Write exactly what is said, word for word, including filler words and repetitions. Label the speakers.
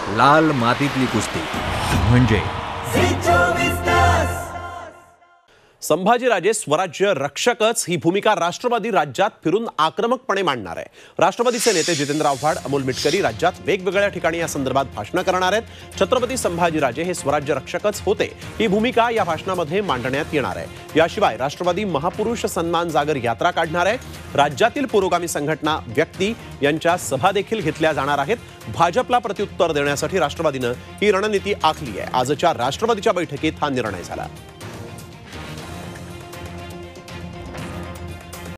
Speaker 1: लाल मातीतली कुस्ती म्हणजे
Speaker 2: संभाजीराजे स्वराज्य रक्षकच ही भूमिका राष्ट्रवादी राज्यात फिरून आक्रमकपणे मांडणार आहे। राष्ट्रवादीचे नेते जितेंद्र आव्हाड, अमोल मिटकरी राज्यात वेगवेगळ्या ठिकाणी या संदर्भात भाषणं करणार आहेत। छत्रपती संभाजीराजे हे स्वराज्य रक्षकच होते ही भूमिका या भाषणामध्ये मांडण्यात येणार आहे। याशिवाय राष्ट्रवादी महापुरुष सन्मान जागर यात्रा काढणार आहे। राज्यातील पुरोगामी संघटना, व्यक्ती यांच्या सभा देखील घेतल्या जाणार आहेत। भाजपला प्रत्युत्तर देण्यासाठी राष्ट्रवादीनं ही रणनीती आखली आहे। आजच्या राष्ट्रवादीच्या बैठकीत हा निर्णय झाला।